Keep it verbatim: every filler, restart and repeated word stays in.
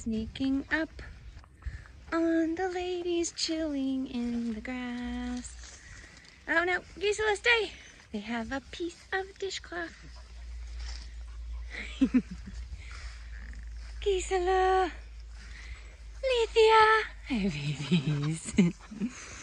sneaking up on the ladies chilling in the grass. Oh no, Gisela, stay! They have a piece of dishcloth. Gisela, Lithia, hi babies.